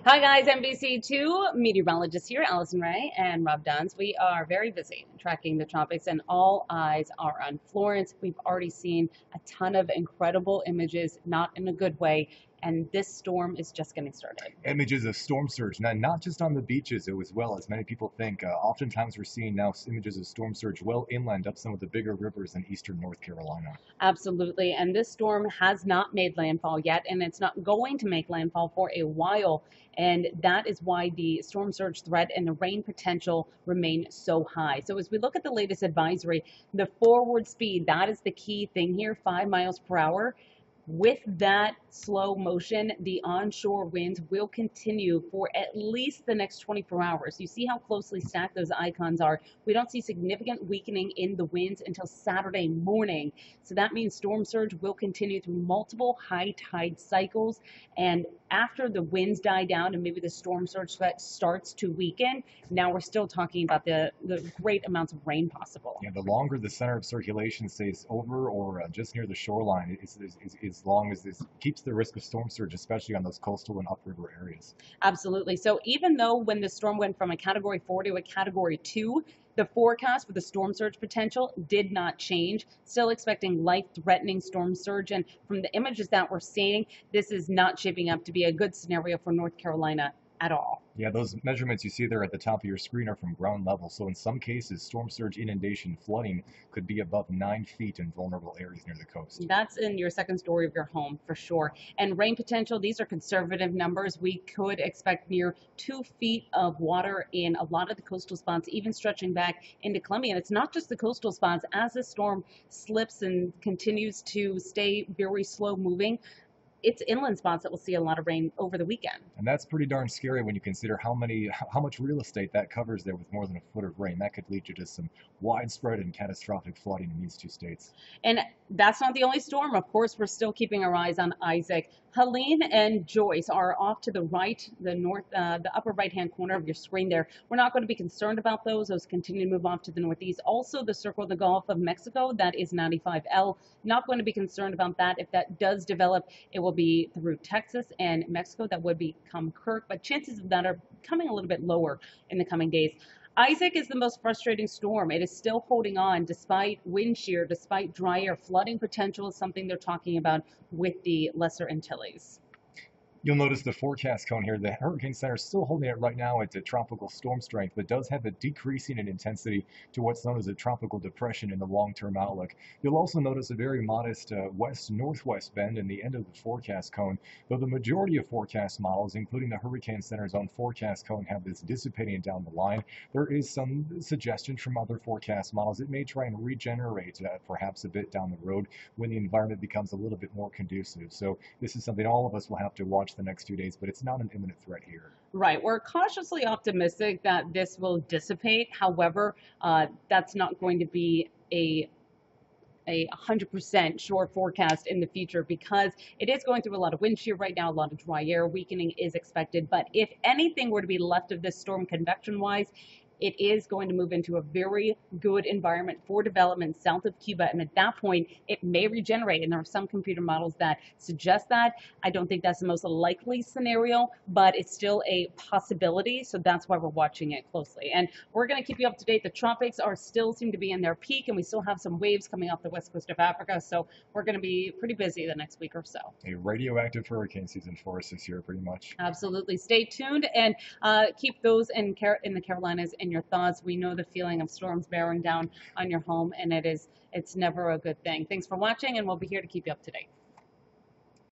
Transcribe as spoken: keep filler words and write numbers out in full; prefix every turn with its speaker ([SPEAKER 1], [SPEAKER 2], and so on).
[SPEAKER 1] Hi guys, N B C two meteorologist here, Allison Ray and Rob Duns. We are very busy tracking the tropics and all eyes are on Florence. We've already seen a ton of incredible images, not in a good way, and this storm is just getting started.
[SPEAKER 2] Images of storm surge, not, not just on the beaches as well as many people think. Uh, oftentimes we're seeing now images of storm surge well inland up some of the bigger rivers in eastern North Carolina.
[SPEAKER 1] Absolutely, and this storm has not made landfall yet, and it's not going to make landfall for a while. And that is why the storm surge threat and the rain potential remain so high. So as we look at the latest advisory, the forward speed, that is the key thing here, five miles per hour. With that slow motion, the onshore winds will continue for at least the next twenty-four hours. You see how closely stacked those icons are. We don't see significant weakening in the winds until Saturday morning. So that means storm surge will continue through multiple high tide cycles. And after the winds die down and maybe the storm surge threat starts to weaken, now we're still talking about the, the great amounts of rain possible.
[SPEAKER 2] Yeah, the longer the center of circulation stays over or uh, just near the shoreline, is, is, is, as long as this keeps the risk of storm surge, especially on those coastal and upriver areas.
[SPEAKER 1] Absolutely. So even though when the storm went from a category four to a category two, the forecast for the storm surge potential did not change. Still expecting life-threatening storm surge. And from the images that we're seeing, this is not shaping up to be a good scenario for North Carolina at all.
[SPEAKER 2] Yeah, those measurements you see there at the top of your screen are from ground level. So in some cases, storm surge inundation flooding could be above nine feet in vulnerable areas near the coast.
[SPEAKER 1] That's in your second story of your home for sure. And rain potential, these are conservative numbers. We could expect near two feet of water in a lot of the coastal spots, even stretching back into Columbia. And it's not just the coastal spots. As the storm slips and continues to stay very slow moving, it's inland spots that will see a lot of rain over the weekend.
[SPEAKER 2] And that's pretty darn scary when you consider how many, how much real estate that covers there with more than a foot of rain. That could lead to just some widespread and catastrophic flooding in these two states.
[SPEAKER 1] And that's not the only storm. Of course, we're still keeping our eyes on Isaac. Helene and Joyce are off to the right, the north, uh, the upper right-hand corner of your screen there. We're not going to be concerned about those. Those continue to move off to the northeast. Also, the circle of the Gulf of Mexico, that is ninety-five L. Not going to be concerned about that. If that does develop, it will be through Texas and Mexico. That would become Kirk, but chances of that are coming a little bit lower in the coming days. Isaac is the most frustrating storm. It is still holding on despite wind shear, despite dry air. Flooding potential is something they're talking about with the Lesser Antilles.
[SPEAKER 2] You'll notice the forecast cone here. The Hurricane Center is still holding it right now at the tropical storm strength, but does have a decreasing in intensity to what's known as a tropical depression in the long-term outlook. You'll also notice a very modest uh, west-northwest bend in the end of the forecast cone, though the majority of forecast models, including the Hurricane Center's own forecast cone, have this dissipating down the line. There is some suggestion from other forecast models it may try and regenerate uh, perhaps a bit down the road when the environment becomes a little bit more conducive. So this is something all of us will have to watch the next few days, but it's not an imminent threat here.
[SPEAKER 1] Right. We're cautiously optimistic that this will dissipate. However, uh, that's not going to be a a one hundred percent sure forecast in the future because it is going through a lot of wind shear right now, a lot of dry air. Weakening is expected. But if anything were to be left of this storm convection-wise, it is going to move into a very good environment for development south of Cuba. And at that point, it may regenerate. And there are some computer models that suggest that. I don't think that's the most likely scenario, but it's still a possibility. So that's why we're watching it closely. And we're going to keep you up to date. The tropics are still seem to be in their peak, and we still have some waves coming off the west coast of Africa. So we're going to be pretty busy the next week or so.
[SPEAKER 2] A radioactive hurricane season for us this year, pretty much.
[SPEAKER 1] Absolutely. Stay tuned and uh, keep those in, Car in the Carolinas in your thoughts. We know the feeling of storms bearing down on your home, and it is it's never a good thing. Thanks for watching, and we'll be here to keep you up to date.